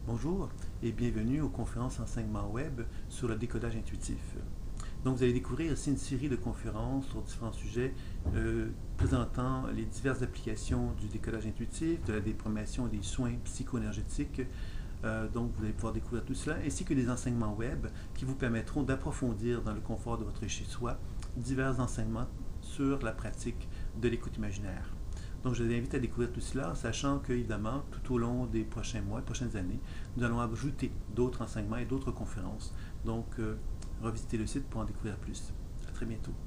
Bonjour et bienvenue aux conférences enseignement web sur le décodage intuitif. Donc vous allez découvrir ici une série de conférences sur différents sujets présentant les diverses applications du décodage intuitif, de la déprogrammation des soins psycho-énergétiques. Donc vous allez pouvoir découvrir tout cela, ainsi que des enseignements web qui vous permettront d'approfondir dans le confort de votre chez-soi divers enseignements sur la pratique de l'écoute imaginaire. Donc, je vous invite à découvrir tout cela, sachant que, évidemment, tout au long des prochains mois, des prochaines années, nous allons ajouter d'autres enseignements et d'autres conférences. Donc, revisitez le site pour en découvrir plus. À très bientôt.